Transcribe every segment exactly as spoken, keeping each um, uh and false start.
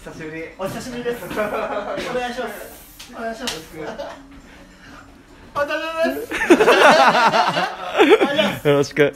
久しぶり。 お久しぶりです。お願いします。お願いします。お疲れ様です。 よろしく。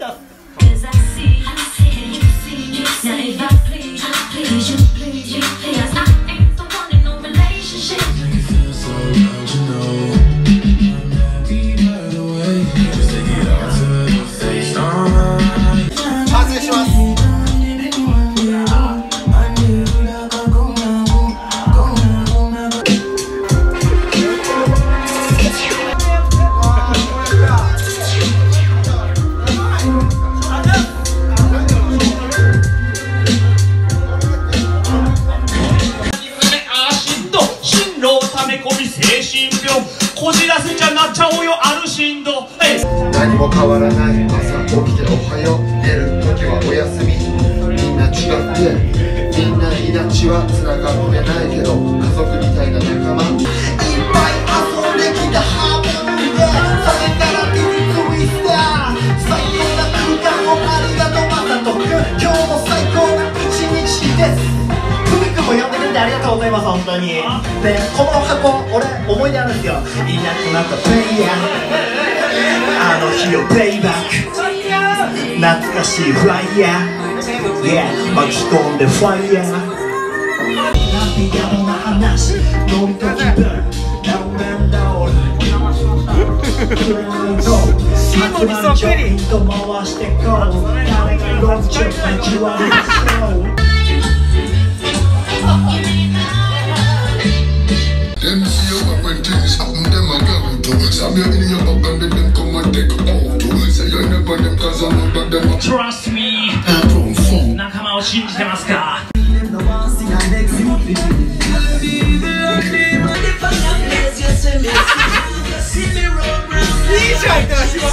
こじらせちゃなっちゃおうよある振動。 何も変わらない朝起きておはよう寝る時はおやすみ。みんな違ってみんな命はつながってないけど家族みたいな仲間いっぱい遊んできたハーモニーでそれからティティツイスター最高な空間をありがとうマサト君今日も最高な一日です。ふみくんも呼んでくれてありがとうございます。本当にでこの箱俺思い出あるんですよ。いなくなったプレイヤーあの日をプレイバック懐かしいフライヤー Yeah 巻き込んでファイヤー涙の話飲みと気分ラウメンロールシーモにそっくりと回してこう誰がろくじゅっぱいじわりして Them see you up when things happen, them a go to. Some you in your up and them come and take out to. Say you never them cause I know that them a Trust me 仲間を信じてますか。 いいじゃん、いただきます。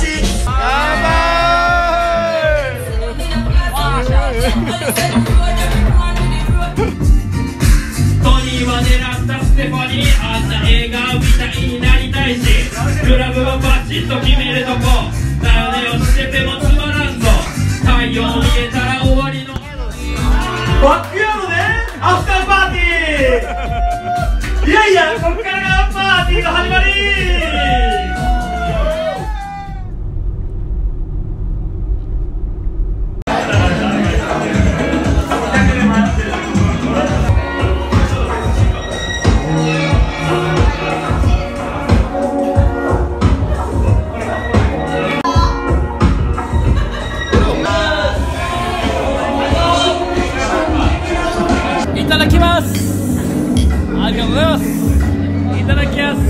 トニーは狙ったステファニーあんな映画みたいになりたいしクラブはバチッと決めるとこだよねをしててもつまらんぞ太陽見えたら終わりのバックヤードでアフターパーティーいやいやこっからがパーティーの始まりいただきます。ありがとうございます。いただきます。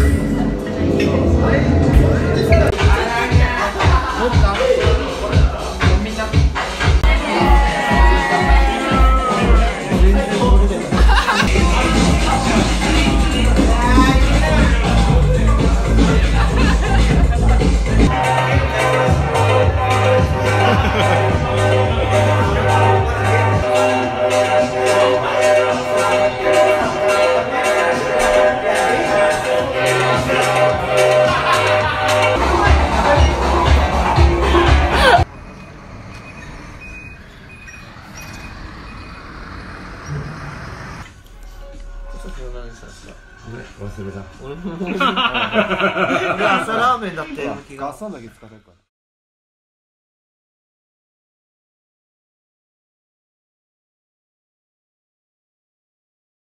忘れた。俺朝ラーメンだって。ガサだけ使ってるから。